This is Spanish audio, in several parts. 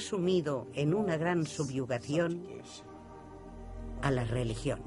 sumido en una gran subyugación a la religión.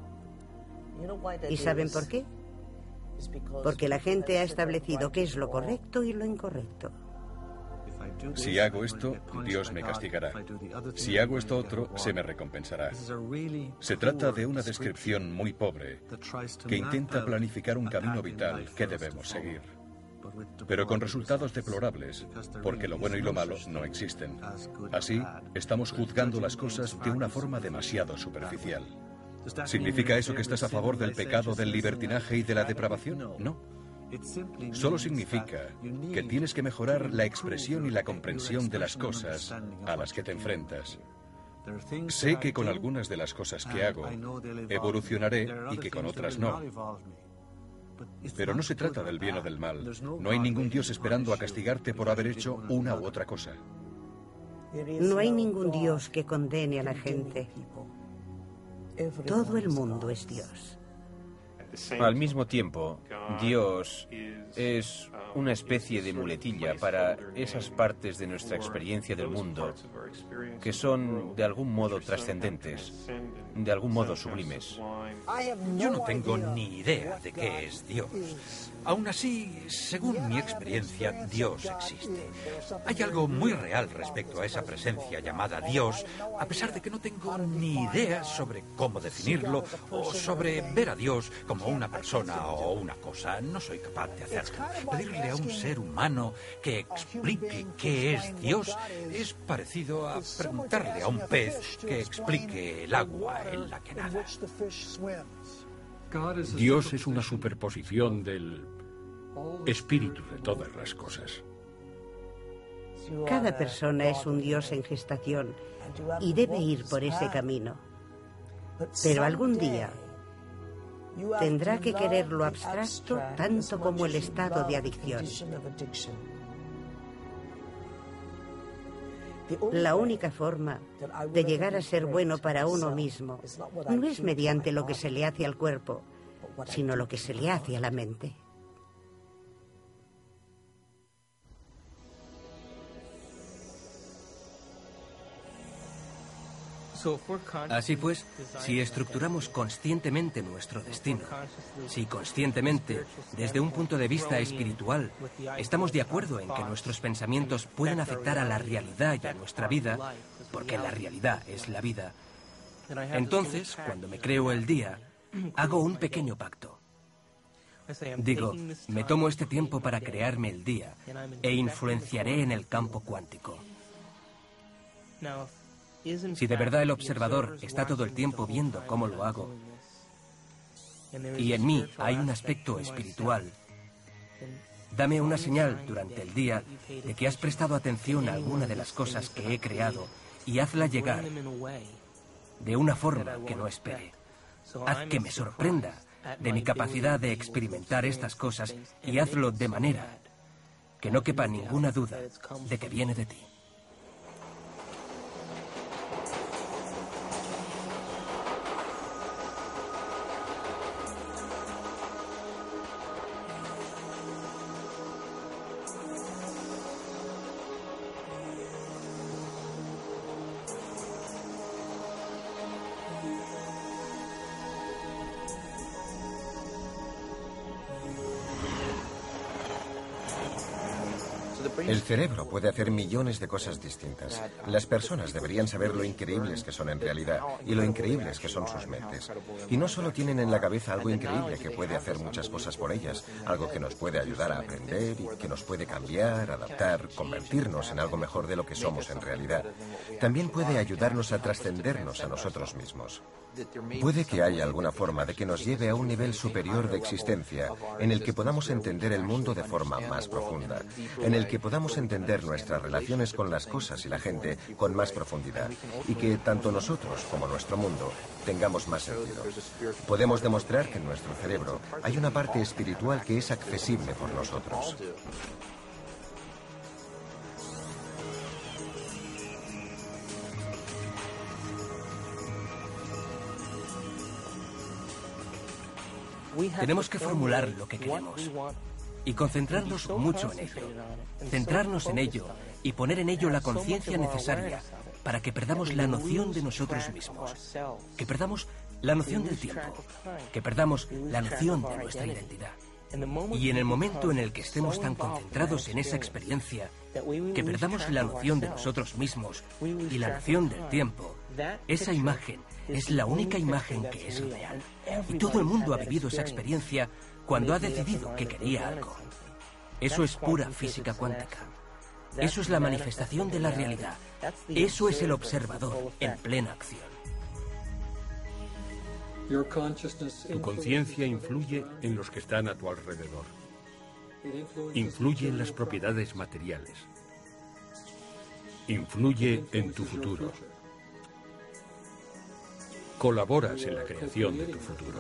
¿Y saben por qué? Porque la gente ha establecido qué es lo correcto y lo incorrecto. Si hago esto, Dios me castigará. Si hago esto otro, se me recompensará. Se trata de una descripción muy pobre que intenta planificar un camino vital que debemos seguir, pero con resultados deplorables, porque lo bueno y lo malo no existen. Así, estamos juzgando las cosas de una forma demasiado superficial. ¿Significa eso que estás a favor del pecado, del libertinaje y de la depravación? No. Solo significa que tienes que mejorar la expresión y la comprensión de las cosas a las que te enfrentas. Sé que con algunas de las cosas que hago evolucionaré y que con otras no. Pero no se trata del bien o del mal. No hay ningún Dios esperando a castigarte por haber hecho una u otra cosa. No hay ningún Dios que condene a la gente. Todo el mundo es Dios. Al mismo tiempo, Dios es una especie de muletilla para esas partes de nuestra experiencia del mundo que son de algún modo trascendentes, de algún modo sublimes. Yo no tengo ni idea de qué es Dios. Aún así, según mi experiencia, Dios existe. Hay algo muy real respecto a esa presencia llamada Dios, a pesar de que no tengo ni idea sobre cómo definirlo o sobre ver a Dios como una persona o una cosa. No soy capaz de hacerlo. Pedirle a un ser humano que explique qué es Dios es parecido a preguntarle a un pez que explique el agua en la que nada. Dios es una superposición del espíritu de todas las cosas. Cada persona es un Dios en gestación y debe ir por ese camino. Pero algún día tendrá que querer lo abstracto tanto como el estado de adicción. La única forma de llegar a ser bueno para uno mismo no es mediante lo que se le hace al cuerpo, sino lo que se le hace a la mente. Así pues, si estructuramos conscientemente nuestro destino, si conscientemente, desde un punto de vista espiritual, estamos de acuerdo en que nuestros pensamientos pueden afectar a la realidad y a nuestra vida, porque la realidad es la vida, entonces, cuando me creo el día, hago un pequeño pacto. Digo, me tomo este tiempo para crearme el día e influenciaré en el campo cuántico. Si de verdad el observador está todo el tiempo viendo cómo lo hago, y en mí hay un aspecto espiritual, dame una señal durante el día de que has prestado atención a alguna de las cosas que he creado y hazla llegar de una forma que no espere. Haz que me sorprenda de mi capacidad de experimentar estas cosas y hazlo de manera que no quepa ninguna duda de que viene de ti. El cerebro puede hacer millones de cosas distintas. Las personas deberían saber lo increíbles que son en realidad y lo increíbles que son sus mentes. Y no solo tienen en la cabeza algo increíble que puede hacer muchas cosas por ellas, algo que nos puede ayudar a aprender y que nos puede cambiar, adaptar, convertirnos en algo mejor de lo que somos en realidad. También puede ayudarnos a trascendernos a nosotros mismos. Puede que haya alguna forma de que nos lleve a un nivel superior de existencia en el que podamos entender el mundo de forma más profunda, en el que podamos entender nuestras relaciones con las cosas y la gente con más profundidad y que tanto nosotros como nuestro mundo tengamos más sentido. Podemos demostrar que en nuestro cerebro hay una parte espiritual que es accesible por nosotros. Tenemos que formular lo que queremos y concentrarnos mucho en ello, centrarnos en ello y poner en ello la conciencia necesaria para que perdamos la noción de nosotros mismos, que perdamos la noción del tiempo, que perdamos la noción de nuestra identidad. Y en el momento en el que estemos tan concentrados en esa experiencia, que perdamos la noción de nosotros mismos y la noción del tiempo, esa imagen es la única imagen que es real. Y todo el mundo ha vivido esa experiencia cuando ha decidido que quería algo. Eso es pura física cuántica. Eso es la manifestación de la realidad. Eso es el observador en plena acción. Tu conciencia influye en los que están a tu alrededor. Influye en las propiedades materiales. Influye en tu futuro. Colaboras en la creación de tu futuro.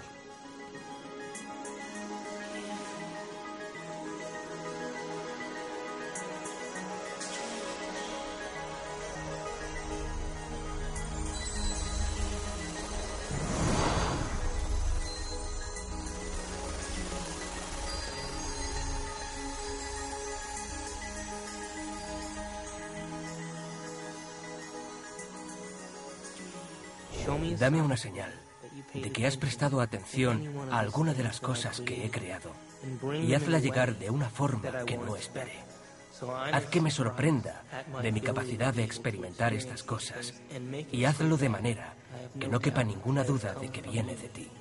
Dame una señal de que has prestado atención a alguna de las cosas que he creado y hazla llegar de una forma que no espere. Haz que me sorprenda de mi capacidad de experimentar estas cosas y hazlo de manera que no quepa ninguna duda de que viene de ti.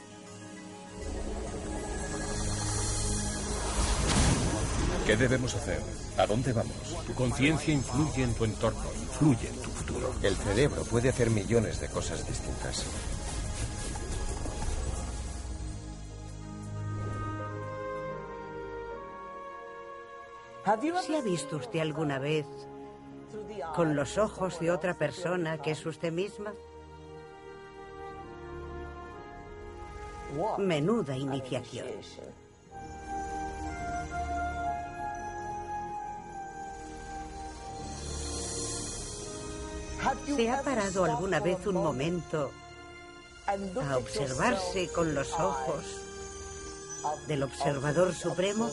¿Qué debemos hacer? ¿A dónde vamos? Tu conciencia influye en tu entorno, influye en tu futuro. El cerebro puede hacer millones de cosas distintas. ¿Se ha visto usted alguna vez con los ojos de otra persona que es usted misma? Menuda iniciación. ¿Se ha parado alguna vez un momento a observarse con los ojos del observador supremo?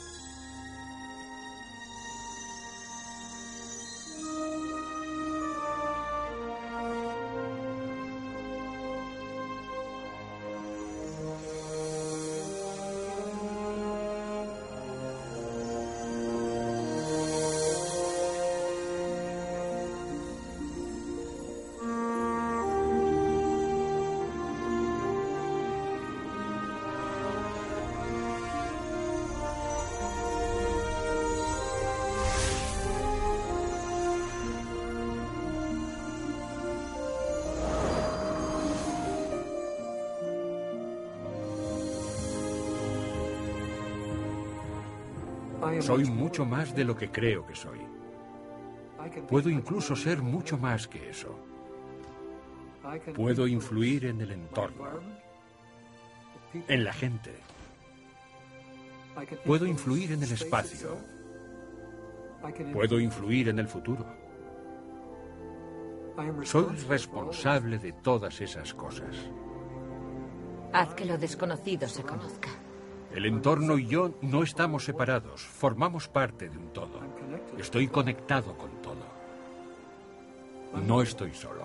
Soy mucho más de lo que creo que soy. Puedo incluso ser mucho más que eso. Puedo influir en el entorno, en la gente. Puedo influir en el espacio. Puedo influir en el futuro. Soy responsable de todas esas cosas. Haz que lo desconocido se conozca. El entorno y yo no estamos separados, formamos parte de un todo. Estoy conectado con todo. No estoy solo.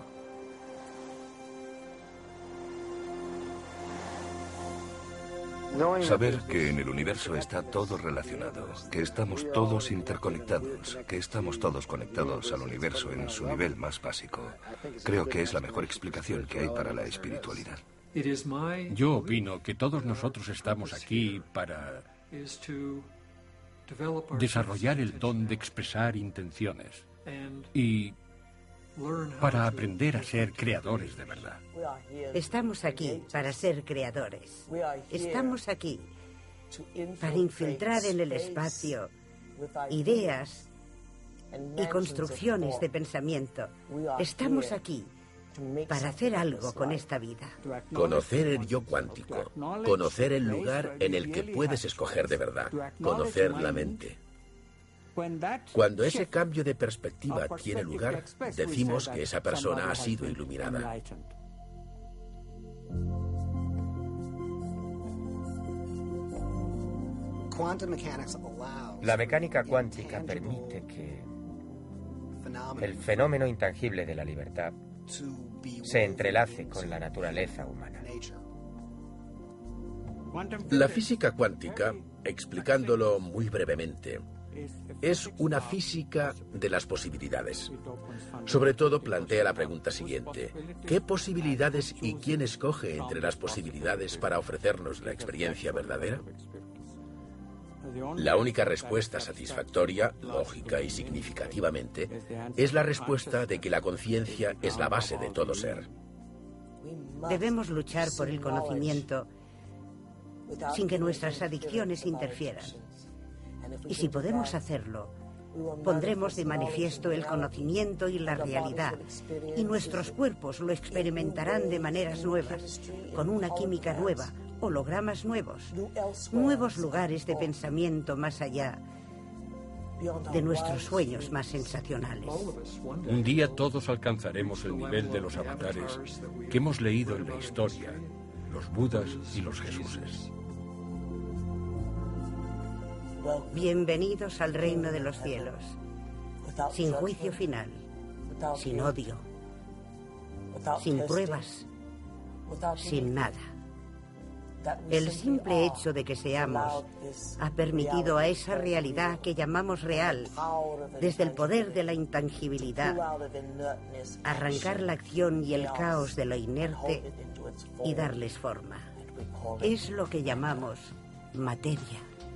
Saber que en el universo está todo relacionado, que estamos todos interconectados, que estamos todos conectados al universo en su nivel más básico, creo que es la mejor explicación que hay para la espiritualidad. Yo opino que todos nosotros estamos aquí para desarrollar el don de expresar intenciones y para aprender a ser creadores de verdad. Estamos aquí para ser creadores. Estamos aquí para infiltrar en el espacio ideas y construcciones de pensamiento. Estamos aquí para hacer algo con esta vida. Conocer el yo cuántico, conocer el lugar en el que puedes escoger de verdad, conocer la mente. Cuando ese cambio de perspectiva tiene lugar, decimos que esa persona ha sido iluminada. La mecánica cuántica permite que el fenómeno intangible de la libertad se entrelace con la naturaleza humana. La física cuántica, explicándolo muy brevemente, es una física de las posibilidades. Sobre todo plantea la pregunta siguiente: ¿qué posibilidades y quién escoge entre las posibilidades para ofrecernos la experiencia verdadera? La única respuesta satisfactoria, lógica y significativamente, es la respuesta de que la conciencia es la base de todo ser. Debemos luchar por el conocimiento sin que nuestras adicciones interfieran. Y si podemos hacerlo, pondremos de manifiesto el conocimiento y la realidad, y nuestros cuerpos lo experimentarán de maneras nuevas, con una química nueva, hologramas nuevos, nuevos lugares de pensamiento más allá de nuestros sueños más sensacionales. Un día todos alcanzaremos el nivel de los avatares que hemos leído en la historia, los Budas y los Jesuses. Bienvenidos al reino de los cielos, sin juicio final, sin odio, sin pruebas, sin nada. El simple hecho de que seamos ha permitido a esa realidad que llamamos real, desde el poder de la intangibilidad, arrancar la acción y el caos de lo inerte y darles forma. Es lo que llamamos materia.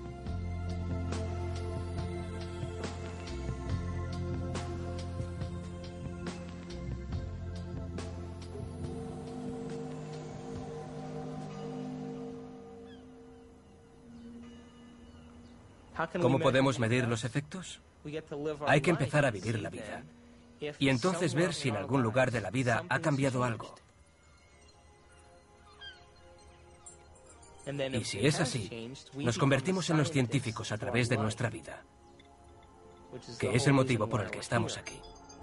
¿Cómo podemos medir los efectos? Hay que empezar a vivir la vida y entonces ver si en algún lugar de la vida ha cambiado algo. Y si es así, nos convertimos en los científicos a través de nuestra vida, que es el motivo por el que estamos aquí.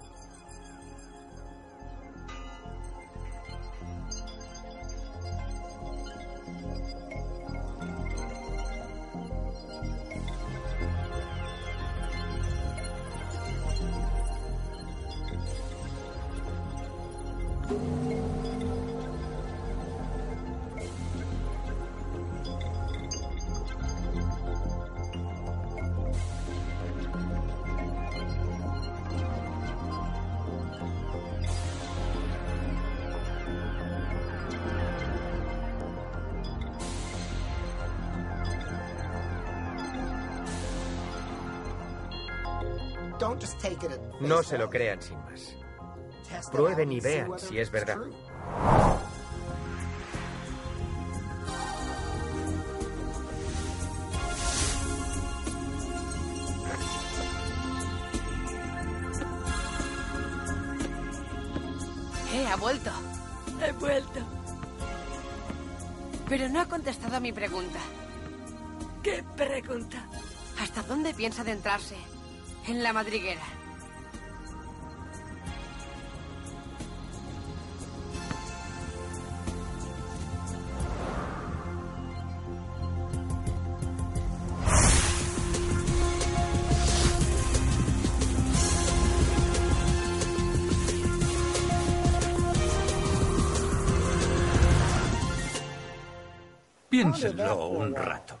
No se lo crean sin más. Prueben y vean si es verdad. Ha vuelto. He vuelto. Pero no ha contestado a mi pregunta. ¿Qué pregunta? ¿Hasta dónde piensa adentrarse en la madriguera? Piénsenlo un rato.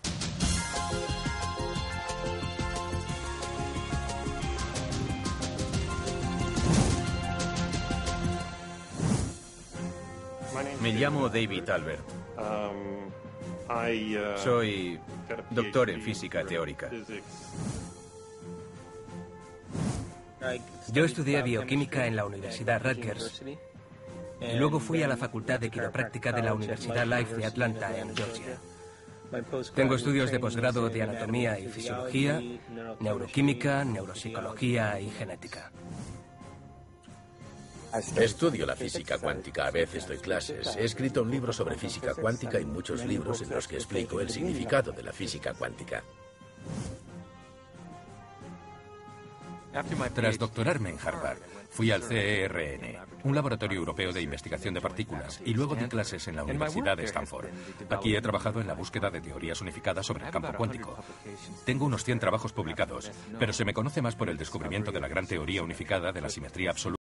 Me llamo David Albert. Soy doctor en física teórica. Yo estudié bioquímica en la Universidad Rutgers y luego fui a la Facultad de Quiropráctica de la Universidad Life de Atlanta, en Georgia. Tengo estudios de posgrado de anatomía y fisiología, neuroquímica, neuropsicología y genética. Estudio la física cuántica, a veces doy clases. He escrito un libro sobre física cuántica y muchos libros en los que explico el significado de la física cuántica. Tras doctorarme en Harvard, Fui al CERN, un laboratorio europeo de investigación de partículas, y luego di clases en la Universidad de Stanford. Aquí he trabajado en la búsqueda de teorías unificadas sobre el campo cuántico. Tengo unos 100 trabajos publicados, pero se me conoce más por el descubrimiento de la gran teoría unificada de la simetría absoluta